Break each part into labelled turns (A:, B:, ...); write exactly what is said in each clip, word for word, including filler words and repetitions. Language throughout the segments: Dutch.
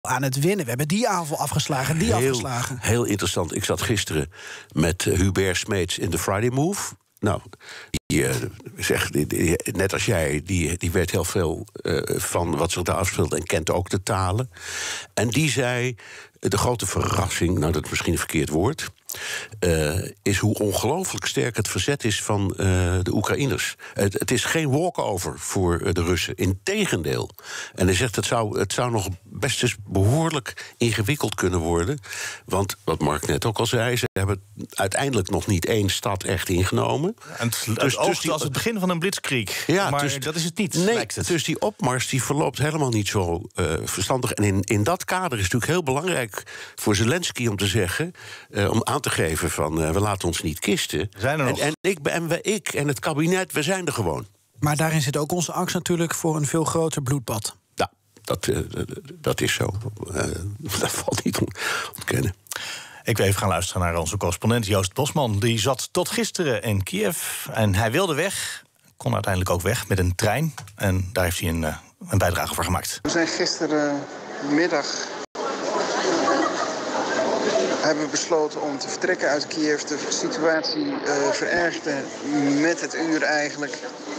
A: aan het winnen. We hebben die aanval afgeslagen, die
B: heel,
A: afgeslagen.
B: Heel interessant. Ik zat gisteren met uh, Hubert Smeets in de Friday Move. Nou, die, uh, zeg, die, die, net als jij, die, die weet heel veel uh, van wat zich daar afspeelt en kent ook de talen. En die zei, de grote verrassing, nou dat is misschien een verkeerd woord, Uh, is hoe ongelooflijk sterk het verzet is van uh, de Oekraïners. Het, het is geen walkover voor uh, de Russen, integendeel. En hij zegt, het zou, het zou nog best eens behoorlijk ingewikkeld kunnen worden. Want, wat Mark net ook al zei, ze hebben uiteindelijk nog niet één stad echt ingenomen.
C: En het, het dus, dus die, als het begin van een blitzkrieg. Ja, maar dus, dat is het niet,
B: nee,
C: lijkt het.
B: Dus die opmars die verloopt helemaal niet zo uh, verstandig. En in, in dat kader is het natuurlijk heel belangrijk voor Zelensky om te zeggen, uh, om aan te geven van, uh, we laten ons niet kisten.
C: Zijn er nog.
B: En, en, ik, en we, ik en het kabinet, we zijn er gewoon.
A: Maar daarin zit ook onze angst natuurlijk voor een veel groter bloedbad.
B: Ja, dat, uh, dat is zo. Uh, dat valt niet te ontkennen.
C: Ik wil even gaan luisteren naar onze correspondent Joost Bosman. Die zat tot gisteren in Kiev en hij wilde weg. Kon uiteindelijk ook weg met een trein. En daar heeft hij een, uh, een bijdrage voor gemaakt.
D: We zijn gisterenmiddag hebben we besloten om te vertrekken uit Kiev. De situatie uh, verergde met het uur eigenlijk.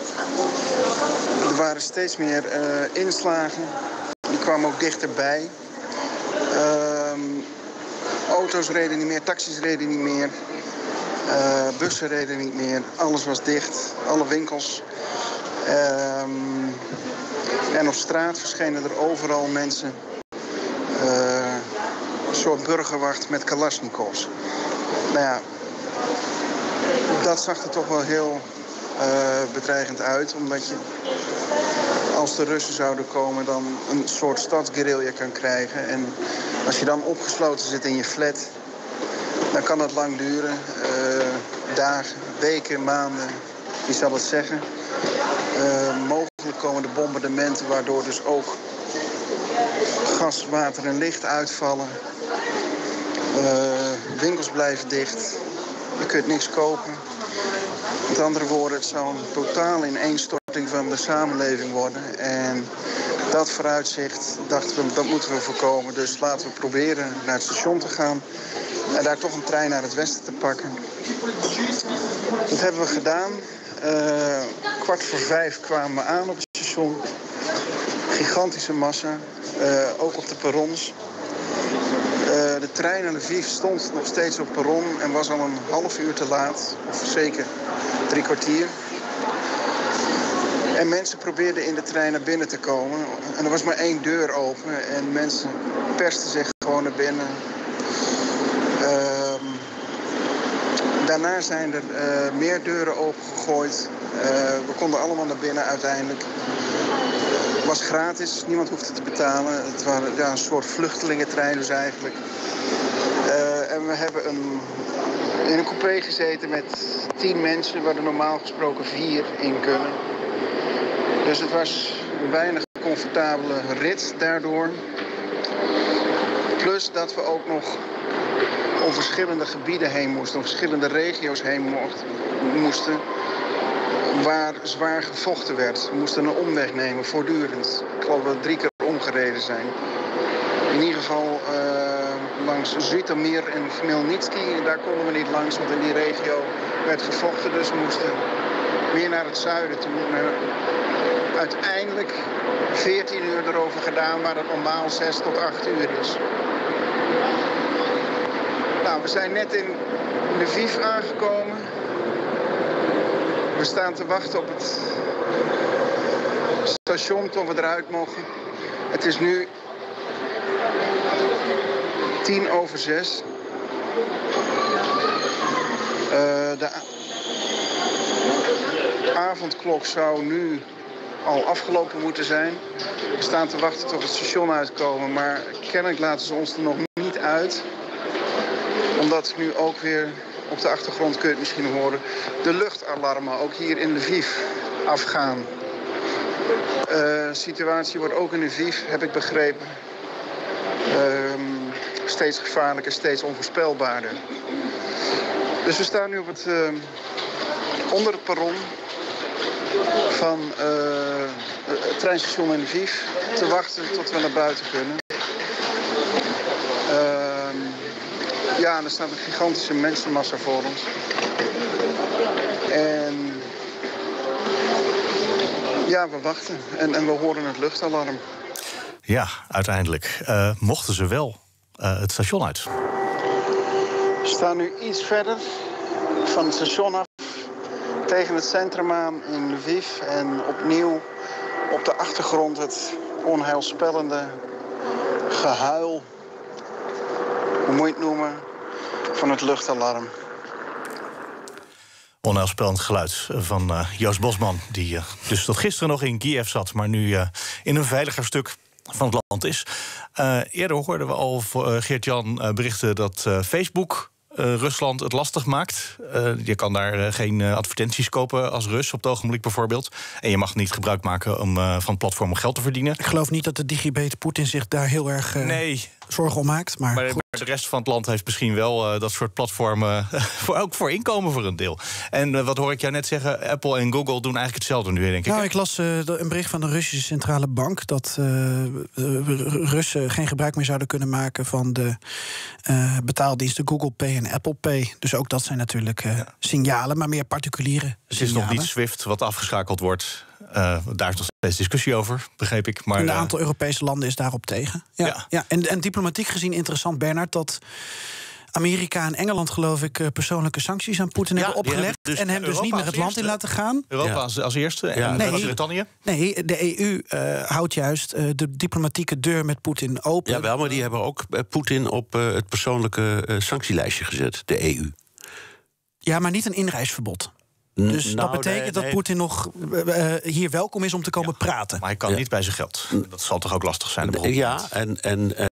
D: Er waren steeds meer uh, inslagen. Die kwamen ook dichterbij. Uh, auto's reden niet meer, taxis reden niet meer. Uh, bussen reden niet meer. Alles was dicht. Alle winkels. Uh, en op straat verschenen er overal mensen. Uh, Een soort burgerwacht met kalasjnikovs. Nou ja, dat zag er toch wel heel uh, bedreigend uit. Omdat je, als de Russen zouden komen, dan een soort stadsguerrilla kan krijgen. En als je dan opgesloten zit in je flat, dan kan dat lang duren. Uh, dagen, weken, maanden, wie zal het zeggen. Uh, mogelijk komen de bombardementen, waardoor dus ook gas, water en licht uitvallen. Uh, winkels blijven dicht. Je kunt niks kopen. Met andere woorden, het zou een totaal ineenstorting van de samenleving worden. En dat vooruitzicht dachten we, dat moeten we voorkomen. Dus laten we proberen naar het station te gaan. En daar toch een trein naar het westen te pakken. Dat hebben we gedaan. Uh, kwart voor vijf kwamen we aan op het station. Gigantische massa. Uh, ook op de perrons. Uh, de trein naar Lviv stond nog steeds op perron en was al een half uur te laat. Of zeker drie kwartier. En mensen probeerden in de trein naar binnen te komen. En er was maar één deur open en mensen persten zich gewoon naar binnen. Uh, daarna zijn er uh, meer deuren opengegooid. Uh, we konden allemaal naar binnen uiteindelijk. Het was gratis, niemand hoefde te betalen. Het waren ja, een soort vluchtelingentrein dus eigenlijk. Uh, en we hebben een, in een coupé gezeten met tien mensen, waar er normaal gesproken vier in kunnen. Dus het was een weinig comfortabele rit daardoor. Plus dat we ook nog om verschillende gebieden heen moesten, om verschillende regio's heen mocht, moesten, waar zwaar gevochten werd. We moesten een omweg nemen, voortdurend. Ik geloof dat we drie keer omgereden zijn. In ieder geval uh, langs Zhytomyr en Khmelnytsky, daar konden we niet langs, want in die regio werd gevochten. Dus we moesten meer naar het zuiden toe. Maar uiteindelijk veertien uur erover gedaan, waar het normaal zes tot acht uur is. Nou, we zijn net in Lviv aangekomen. We staan te wachten op het station tot we eruit mogen. Het is nu tien over zes. Uh, de avondklok zou nu al afgelopen moeten zijn. We staan te wachten tot het station uitkomen, maar kennelijk laten ze ons er nog niet uit. Omdat nu ook weer, op de achtergrond kun je het misschien horen, de luchtalarmen ook hier in Lviv afgaan. De uh, situatie wordt ook in Lviv, heb ik begrepen, uh, steeds gevaarlijker, steeds onvoorspelbaarder. Dus we staan nu op het, uh, onder het perron van uh, het treinstation in Lviv te wachten tot we naar buiten kunnen. Ja, er staat een gigantische mensenmassa voor ons. En ja, we wachten. En, en we horen het luchtalarm.
C: Ja, uiteindelijk uh, mochten ze wel uh, het station uit.
D: We staan nu iets verder van het station af. Tegen het centrum aan in Lviv. En opnieuw op de achtergrond het onheilspellende gehuil, hoe moet je het noemen, van het luchtalarm.
C: Onheilspellend geluid van uh, Joost Bosman, die uh, dus tot gisteren nog in Kiev zat, maar nu uh, in een veiliger stuk van het land is. Uh, eerder hoorden we al uh, Geert-Jan uh, berichten dat uh, Facebook Uh, Rusland het lastig maakt. Uh, je kan daar uh, geen uh, advertenties kopen als Rus op het ogenblik bijvoorbeeld. En je mag niet gebruik maken om, uh, van het platform om geld te verdienen.
A: Ik geloof niet dat de digibete Poetin zich daar heel erg uh,
C: nee.
A: zorgen om maakt. Maar,
C: maar,
A: goed.
C: maar de rest van het land heeft misschien wel uh, dat soort platformen voor, ook voor inkomen voor een deel. En uh, wat hoor ik jou net zeggen, Apple en Google doen eigenlijk hetzelfde nu, denk ik.
A: Nou, ik las uh, een bericht van de Russische Centrale Bank dat uh, Russen geen gebruik meer zouden kunnen maken van de uh, betaaldiensten Google Pay en Apple Pay. Dus ook dat zijn natuurlijk uh, ja. signalen, maar meer particuliere signalen.
C: Het is nog niet SWIFT wat afgeschakeld wordt. Uh, daar is nog steeds discussie over, begreep ik. Maar,
A: een aantal uh, Europese landen is daarop tegen. Ja, ja. Ja. En, en diplomatiek gezien interessant, Bernard, dat Amerika en Engeland, geloof ik, persoonlijke sancties aan Poetin ja, hebben opgelegd. Dus en hem Europa dus niet meer het land in laten gaan.
C: Europa ja. als, als eerste en
A: ja. nee,
C: Groot-Brittannië?
A: Nee, de E U uh, houdt juist uh, de diplomatieke deur met Poetin open.
B: Ja, wel, maar die hebben ook uh, Poetin op uh, het persoonlijke uh, sanctielijstje gezet, de E U.
A: Ja, maar niet een inreisverbod. Dus nou, dat betekent nee, dat nee. Poetin nog uh, hier welkom is om te komen ja, praten.
C: Maar hij kan ja. niet bij zijn geld. Dat zal toch ook lastig zijn?
B: Ja, en, en,